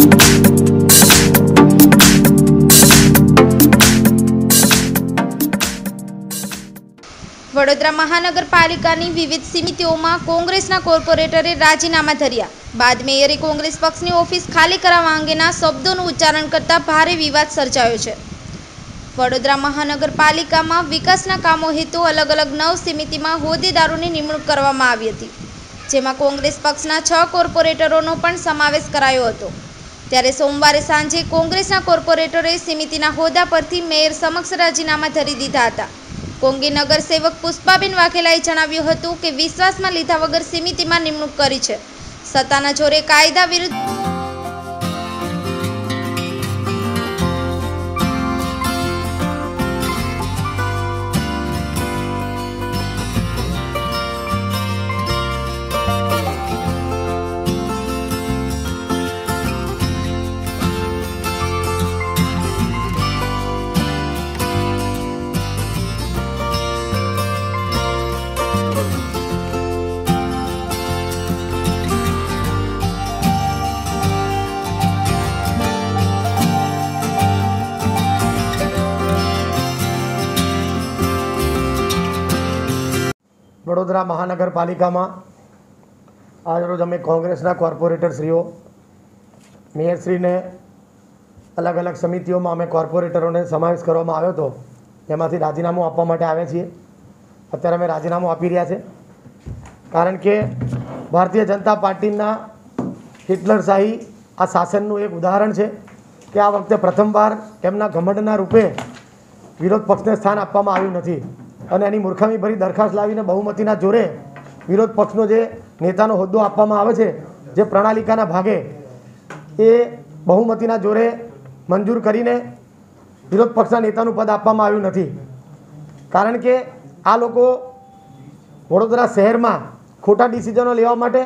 વડોદરા મહાનગરપાલિકાની વિવિધ સમિતિઓમાં કોંગ્રેસના કોર્પોરેટરે રાજીનામા ધર્યા બાદ મેયરે કોંગ્રેસ પક્ષની ઓફિસ ખાલી કરાવવા અંગેના શબ્દોનું ઉચ્ચારણ કરતા ભારે વિવાદ સર્જાયો છે। વડોદરા મહાનગરપાલિકામાં વિકાસના કામો હેતુ અલગ અલગ 9 સમિતિમાં હોદ્દેદારોની નિમણૂક કરવામાં આવી હતી, જેમાં કોંગ્રેસ પક્ષના 6 કોર્પોરેટરોનો પણ સમાવેશ કરાયો હતો। ત્યારે સોમવારે સાંજે કોંગ્રેસના કોર્પોરેટરોએ સમિતિના હોદ્દા પરથી મેયર સમક્ષ રાજીનામા ધરી દીધા હતા। કોંગી નગરસેવક પુષ્પાબેન વાઘેલાએ જણાવ્યું હતું કે વિશ્વાસમાં લીધા વગર સમિતિમાં નિમણૂક કરી છે। સત્તાના જોરે કાયદા વિરુદ્ધ वडोदरा महानगरपालिका में आज रोज अमे कांग्रेसना कोर्पोरेटरश्रीओ मेयरश्री ने अलग अलग समितिओं में अमे कोर्पोरेटरों ने समावेश करवामां आव्यो हतो। एमांथी राजीनामું आपवा माटे आव्या छीए। अत्यारे अमे राजीनामुं आपी रह्या छे कारण के भारतीय जनता पार्टीना हिटलरशाही आ शासननुं एक उदाहरण है कि आ वखते प्रथमवार एमना घमंडना रूपे विरोध पक्षने स्थान आपवामां आव्युं नथी અને એની મૂર્ખામી ભરી દરખાસ્ત લાવીને બહુમતીના જોરે વિરોધ પક્ષનો જે નેતાનો હોદ્દો આપવામાં આવે છે, જે પ્રણાલિકાના ભાગે એ બહુમતીના જોરે મંજૂર કરીને વિરોધ પક્ષના નેતાનું પદ આપવામાં આવ્યું નથી। કારણ કે આ લોકો વડોદરા શહેરમાં ખોટા ડિસિઝનો લેવા માટે,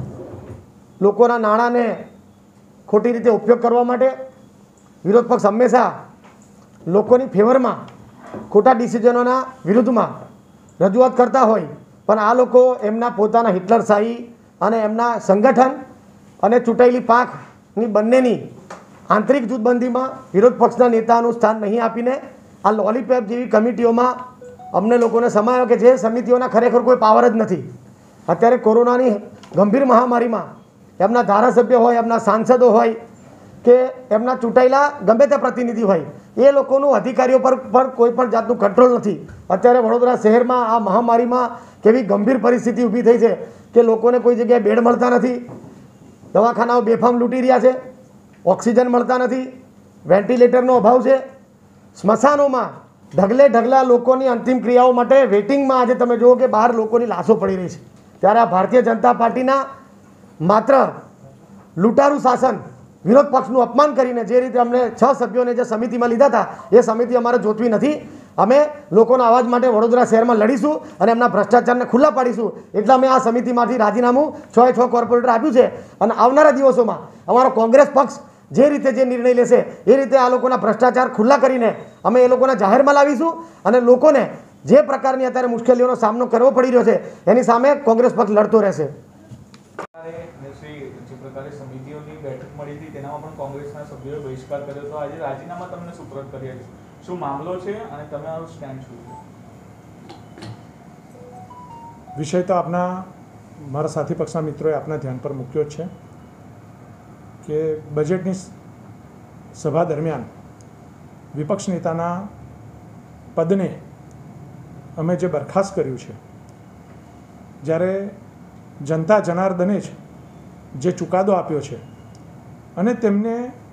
લોકોના નાણાંને ખોટી રીતે ઉપયોગ કરવા માટે વિરોધ પક્ષ હંમેશા લોકોની ફેવરમાં खोटा डिसिजनों विरुद्ध में रजूआत करता होय, पण आ लोको एमना पोताना हिटलरशाही अने एमना संगठन अने चूंटायेली पांखनी बंनेनी आंतरिक जूथबंदी में विरोध पक्षना नेतानुं स्थान नहीं आपीने आ लॉलीपॉप जेवी कमिटीओं में अमने लोकोने समायो के जे समितिओना खरेखर कोई पावर ज नथी। अत्यारे कोरोनानी गंभीर महामारी में एमना धारासभ्य होय, एमना सांसदों होय के एमना चूंटायेला गमे ते प्रतिनिधि होय, ए लोकोनुं अधिकारीओ पर कोई पण जातनुं कंट्रोल नथी। अत्यारे वडोदरा शहर में आ महामारी में केवी गंभीर परिस्थिति ऊभी थई छे कि लोकोने कोई जग्याए बेड मळता नथी, दवाखानाओ बेफाम लूटी रह्या छे, ऑक्सिजन मळता नथी, वेन्टिलेटरनो अभाव छे, स्मशानों में ढगले ढगला लोकोनी अंतिम क्रियाओं माटे वेटिंग में आज तमे जुओ कि बहार लोकोनी लाशो पड़ी रही छे। त्यारे आ भारतीय जनता पार्टीना मात्र लूटारू शासन विरोध पक्षનું अपमान કરીને જે રીતે અમને 6 સભ્યોને જે સમિતિમાં લીધા હતા એ સમિતિ અમારે જોતવી નથી। અમે લોકોના અવાજ માટે વડોદરા શહેરમાં લડીશું અને એમના ભ્રષ્ટાચારને ખુલ્લા પાડીશું। એટલે અમે આ સમિતિમાંથી રાજીનામું 6 કોર્પોરેટર આપ્યું છે અને આવનારા દિવસોમાં અમારો કોંગ્રેસ પક્ષ જે રીતે જે નિર્ણય લેશે એ રીતે આ લોકોના ભ્રષ્ટાચાર ખુલ્લા કરીને અમે એ લોકોના જાહેરમાં લાવીશું અને લોકોને જે પ્રકારની અત્યારે મુશ્કેલીઓનો સામનો કરવો પડી રહ્યો છે એની સામે કોંગ્રેસ પક્ષ લડતો રહેશે। समितिओनी बैठक मळी थी तेनामां पण कांग्रेसना सभ्योए बहिष्कार कर्यो तो आज राजीनामा तमने सुपुर्द कर्या छे, शुं मामलो छे अने तमारुं स्टेन्ड शुं छे? विषय तो आपना मारा साथी पक्षना मित्रोए आपना ध्यान पर मूक्यो छे कि बजेटनी सभा दरमियान विपक्ष नेताना पदने अमे जे बरखास्त कर्युं छे, ज्यारे जनता जनार्दने ज जे चुकादो आप्यो छे अने तेमने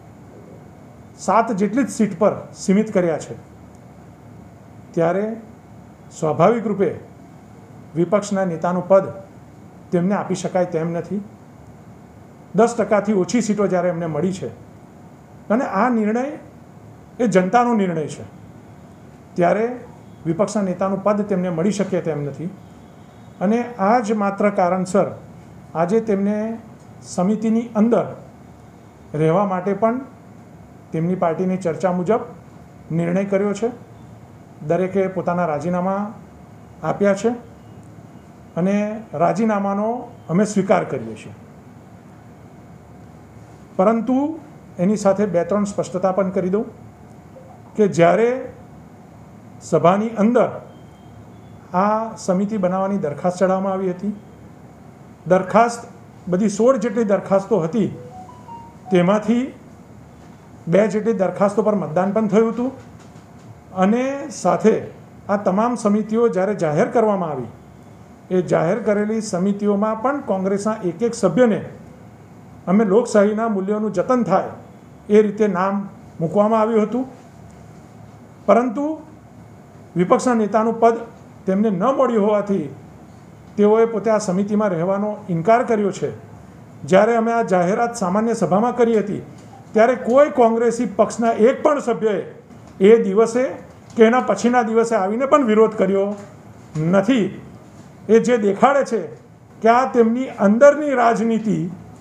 7 जेटली सीट पर सीमित कर्या छे, त्यारे स्वाभाविक रूपे विपक्षना नेतानुं पद तेमने आपी शकाय तेम नथी। 10% ओछी सीटो ज्यारे एमने मळी छे अने आ निर्णय ए जनतानो निर्णय छे, त्यारे विपक्षना नेतानुं पद तेमने मळी शके तेम नथी। अने आ ज मात्र कारणसर आजे तेमने समितिनी अंदर રહેવા માટે પણ તેમની પાર્ટીની ચર્ચા મુજબ નિર્ણય કર્યો છે। દરેકે પોતાના રાજીનામા આપ્યા છે અને રાજીનામાનો અમે સ્વીકાર કરીએ છીએ, પરંતુ એની સાથે 2-3 સ્પષ્ટતા પણ કરી દઉં કે જ્યારે સભાની અંદર આ સમિતિ બનાવવાની દરખાસ્ત ચડાવવામાં આવી હતી, દરખાસ્ત બધી 16 જેટલી દરખાસ્તો હતી, તેમાંથી 2 જેટલી દરખાસ્તો પર મતદાન પણ થયું હતું અને સાથે આ તમામ સમિતિઓ જ્યારે જાહેર કરવામાં આવી, એ જાહેર કરેલી સમિતિઓમાં પણ કોંગ્રેસના એક સભ્યને અમે લોકશાહીના મૂલ્યોનું જતન થાય એ રીતે નામ મૂકવામાં આવ્યું હતું. પરંતુ વિપક્ષના નેતાનું પદ તેમને ન મળ્યું હોવાથી તેઓએ પોતે આ સમિતિમાં રહેવાનો ઇનકાર કર્યો છે. જ્યારે અમે આ જાહેરાત સામાન્ય સભામાં કરી હતી ત્યારે કોઈ કોંગ્રેસી પક્ષના એક પણ સભ્યએ એ દિવસે કે એના પછીના દિવસે આવીને પણ વિરોધ કર્યો નથી. એ જે દેખાડે છે કે આ તેમની અંદરની રાજનીતિ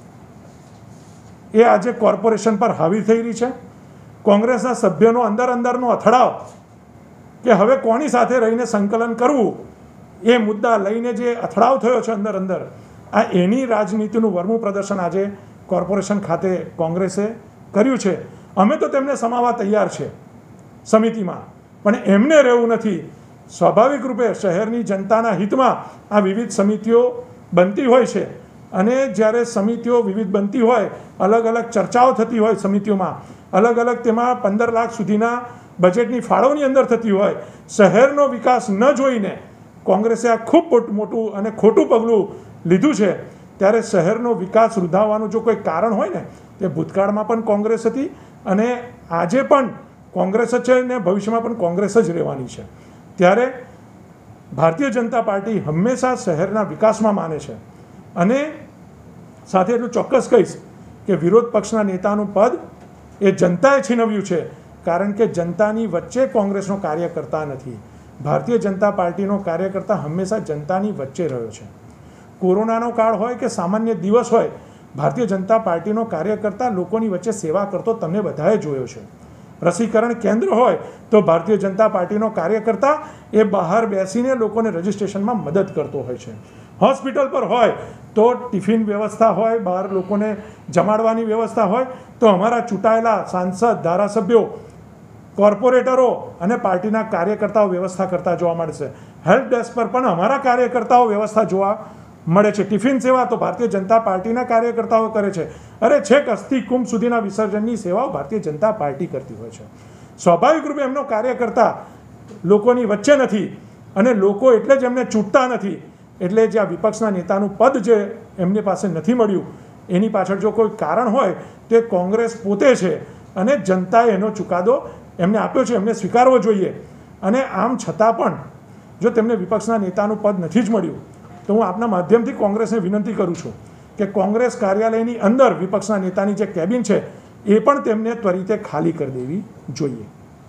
એ આજે કોર્પોરેશન પર હાવી થઈ રહી છે. કોંગ્રેસના સભ્યોનો અંદરનો અથડાવ કે હવે કોની સાથે રહીને સંકલન કરવું એ મુદ્દા લઈને જે અથડાવ થયો છે અંદર આ એની રાજનીતિનું વર્મું પ્રદર્શન આજે કોર્પોરેશન ખાતે કોંગ્રેસે કર્યું છે. અમે તો તેમને સમાવવા તૈયાર છે સમિતિમાં, પણ એમને રહેવું નથી. સ્વાભાવિક રૂપે શહેરની જનતાના હિતમાં આ વિવિધ સમિતિઓ બનતી હોય છે અને જ્યારે સમિતિઓ વિવિધ બનતી હોય, અલગ અલગ ચર્ચાઓ થતી હોય સમિતિઓમાં, અલગ અલગ તેમાં 15 લાખ સુધીના બજેટની ફાળવણી અંદર થતી હોય, શહેરનો વિકાસ ન જોઈને કોંગ્રેસે આ ખૂબ મોટું અને ખોટું પગલું લીધું છે. ત્યારે શહેરનો વિકાસ રૂંધાવવાનું જો કોઈ કારણ હોય ને, તે ભૂતકાળમાં પણ કોંગ્રેસ હતી અને આજે પણ કોંગ્રેસ જ છે ને ભવિષ્યમાં પણ કોંગ્રેસ જ રહેવાની છે. ત્યારે ભારતીય જનતા પાર્ટી હંમેશા શહેરના વિકાસમાં માને છે અને સાથે એટલું ચોક્કસ કહીશ કે વિરોધ પક્ષના નેતાનું પદ એ જનતાએ છીનવ્યું છે, કારણ કે જનતાની વચ્ચે કોંગ્રેસનો કાર્યકર્તા નથી. ભારતીય જનતા પાર્ટીનો કાર્યકર્તા હંમેશા જનતાની વચ્ચે રહ્યો છે. કોરોનાનો કાળ હોય કે સામાન્ય દિવસ હોય, ભારતીય જનતા પાર્ટીનો કાર્યકર્તા લોકોની વચ્ચે સેવા કરતો તમને બધાએ જોયો છે. રસીકરણ કેન્દ્ર હોય તો ભારતીય જનતા પાર્ટીનો કાર્યકર્તા એ બહાર બેસીને લોકોને રજિસ્ટ્રેશનમાં મદદ કરતો હોય છે. હોસ્પિટલ પર હોય તો ટિફિન વ્યવસ્થા હોય, બહાર લોકોને જમાડવાની વ્યવસ્થા હોય, તો અમારા ચૂંટાયેલા સાંસદ, ધારાસભ્યો, કોર્પોરેટરો અને પાર્ટીના કાર્યકર્તાઓ વ્યવસ્થા કરતા જોવા મળશે. હેલ્પ ડેસ્ક પર પણ અમારા કાર્યકર્તાઓ વ્યવસ્થા જોવા મળે છે. ટિફિન સેવા તો ભારતીય જનતા પાર્ટીના કાર્યકર્તાઓ કરે છે. અરે છેક અસ્થિ કુંભ સુધીના વિસર્જનની સેવાઓ ભારતીય જનતા પાર્ટી કરતી હોય છે. સ્વાભાવિક રૂપે એમનો કાર્યકર્તા લોકોની વચ્ચે નથી અને લોકો એટલે જ એમને ચૂંટતા નથી. એટલે જે આ વિપક્ષના નેતાનું પદ જે એમની પાસે નથી મળ્યું, એની પાછળ જો કોઈ કારણ હોય તે કોંગ્રેસ પોતે છે અને જનતાએ એનો ચુકાદો એમને આપ્યો છે, એમને સ્વીકારવો જોઈએ. અને આમ છતાં પણ જો તેમને વિપક્ષના નેતાનું પદ નથી જ મળ્યું, તો હું આપના માધ્યમથી કોંગ્રેસને વિનંતી કરું છું કે કોંગ્રેસ કાર્યાલયની અંદર વિપક્ષના નેતાની જે કેબિન છે એ પણ તેમને ત્વરિતે ખાલી કરી દેવી જોઈએ.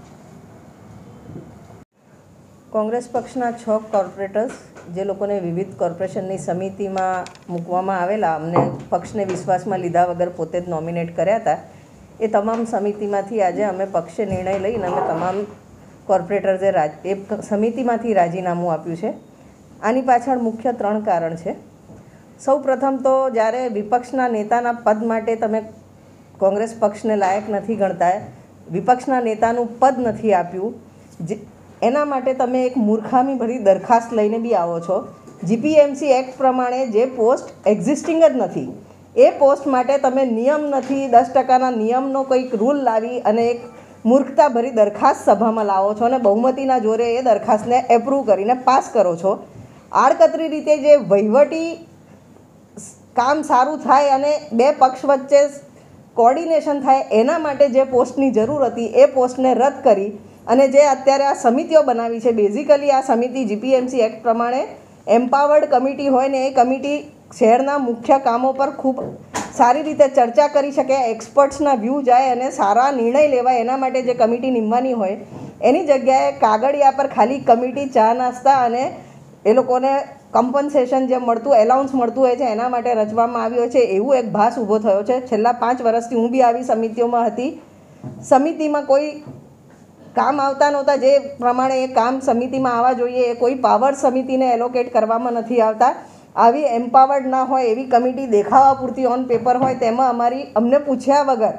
કોંગ્રેસ પક્ષના 6 કોર્પોરેટર્સ જે લોકોને વિવિધ કોર્પોરેશનની સમિતિમાં મૂકવામાં આવેલા, અમને પક્ષને વિશ્વાસમાં લીધા વગર પોતે જ નોમિનેટ કર્યા હતા, એ તમામ સમિતિમાંથી આજે અમે પક્ષે નિર્ણય લઈને અમે તમામ કોર્પોરેટર્સે એ સમિતિમાંથી રાજીનામું આપ્યું છે. આની પાછળ મુખ્ય 3 કારણ છે. સૌ પ્રથમ તો જ્યારે વિપક્ષના નેતાના પદ માટે તમે કોંગ્રેસ પક્ષને લાયક નથી ગણતા, વિપક્ષના નેતાનું પદ નથી આપ્યું, એના માટે તમે એક મૂર્ખામી ભરી દરખાસ્ત લઈને બી આવો છો. જીપીએમસી એક્ટ પ્રમાણે જે પોસ્ટ એક્ઝિસ્ટિંગ જ નથી, એ પોસ્ટ માટે તમે નિયમ નથી, 10%ના નિયમનો કંઈક રૂલ લાવી અને એક મૂર્ખતા ભરી દરખાસ્ત સભામાં લાવો છો અને બહુમતીના જોરે એ દરખાસ્તને એપ્રૂવ કરીને પાસ કરો છો. આડકતરી રીતે જે વહીવટી કામ સારું થાય અને 2 પક્ષ વચ્ચે કોર્ડિનેશન થાય એના માટે જે પોસ્ટની જરૂર હતી એ પોસ્ટને રદ કરી અને જે અત્યારે આ સમિતિઓ બનાવી છે, બેઝિકલી આ સમિતિ જીપીએમસી એક્ટ પ્રમાણે એમ્પાવર્ડ કમિટી હોય ને એ કમિટી શહેરના મુખ્ય કામો પર ખૂબ સારી રીતે ચર્ચા કરી શકે, એક્સપર્ટ્સના વ્યૂ જાય અને સારા નિર્ણય લેવાય, એના માટે જે કમિટી નિમવાની હોય એની જગ્યાએ કાગળિયા પર ખાલી કમિટી ચા નાસ્તા અને એ લોકોને કમ્પન્સેશન જે મળતું, એલાઉન્સ મળતું હોય છે એના માટે રચવામાં આવ્યો છે, એવું એક ભાસ ઊભો થયો છે. છેલ્લા 5 વર્ષથી હું બી આવી સમિતિઓમાં હતી. સમિતિમાં કોઈ કામ આવતા નહોતા, જે પ્રમાણે એ કામ સમિતિમાં આવવા જોઈએ એ કોઈ પાવર સમિતિને એલોકેટ કરવામાં નથી આવતા. આવી એમ્પાવર્ડ ના હોય એવી કમિટી દેખાવા પૂરતી ઓન પેપર હોય, તેમાં અમને પૂછ્યા વગર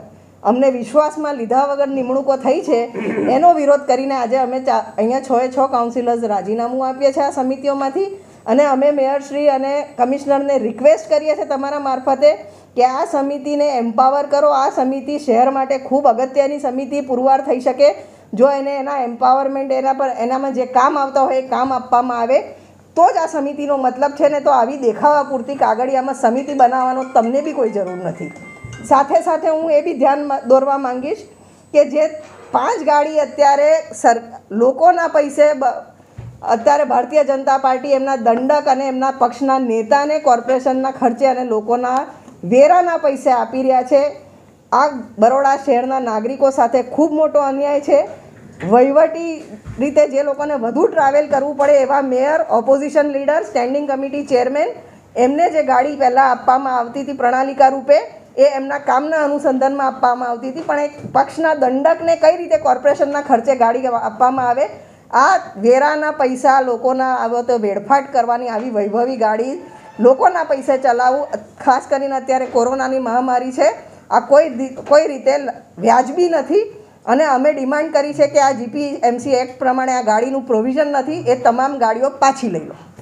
અમને વિશ્વાસમાં લીધા વગર નિમણૂકો થઈ છે એનો વિરોધ કરીને આજે અમે અહીંયા 6 કાઉન્સિલર્સ રાજીનામું આપીએ છીએ આ સમિતિઓમાંથી અને અમે મેયરશ્રી અને કમિશનરને રિક્વેસ્ટ કરીએ છીએ તમારા મારફતે કે આ સમિતિને એમ્પાવર કરો. આ સમિતિ શહેર માટે ખૂબ અગત્યની સમિતિ પુરવાર થઈ શકે જો એને એના એમ્પાવરમેન્ટ એનામાં જે કામ આવતા હોય એ કામ આપવામાં આવે તો જ આ સમિતિનો મતલબ છે. ને તો આવી દેખાવા પૂરતી કાગળિયામાં સમિતિ બનાવવાનો તમને બી કોઈ જરૂર નથી. સાથે સાથે હું એ બી ધ્યાન દોરવા માંગીશ કે જે 5 ગાડી અત્યારે લોકોના પૈસે અત્યારે ભારતીય જનતા પાર્ટી એમના દંડક અને એમના પક્ષના નેતાને કોર્પોરેશનના ખર્ચે અને લોકોના વેરાના પૈસે આપી રહ્યા છે. આ બરોડા શહેરના નાગરિકો સાથે ખૂબ મોટો અન્યાય છે. વહીવટી રીતે જે લોકોને વધુ ટ્રાવેલ કરવું પડે એવા mayor, opposition leader, standing committee chairman એમને જે ગાડી પહેલાં આપવામાં આવતી હતી પ્રણાલિકા રૂપે એ એમના કામના અનુસંધાનમાં આપવામાં આવતી હતી પણ એક પક્ષના દંડકને કઈ રીતે કોર્પોરેશનના ખર્ચે ગાડી આપવામાં આવે. આ વેરાના પૈસા લોકોના આવો તો વેડફાટ કરવાની આવી વૈભવી ગાડી લોકોના પૈસે ચલાવવું ખાસ કરીને અત્યારે કોરોનાની મહામારી છે આ કોઈ રીતે વ્યાજબી નથી અને અમે ડિમાન્ડ કરી છે કે આ જીપીએમસી એક્ટ પ્રમાણે આ ગાડીનું પ્રોવિઝન નથી એ તમામ ગાડીઓ પાછી લઈ લો.